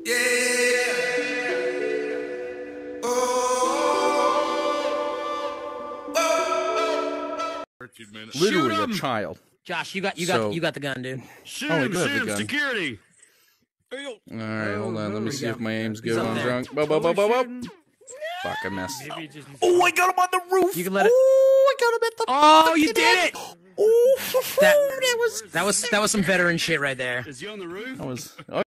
Literally a child. Josh, you got the gun, dude. Shoot him, security. All right, hold on. Let me see if my aim's good. up I'm there. drunk. Fuck, I missed. Oh, I got him on the roof. You can let it. Oh, I got him at the. Oh, you did it! Oh, That was some veteran shit right there. Is he on the roof? That was.